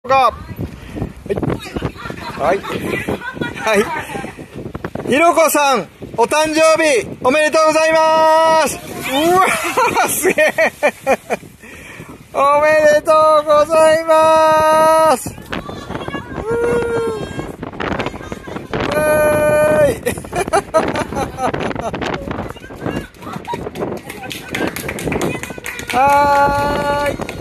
が。はい。はい。ひろこさん、お誕生日、おめでとうございます。うわー、すげえ。おめでとうございます。はーい。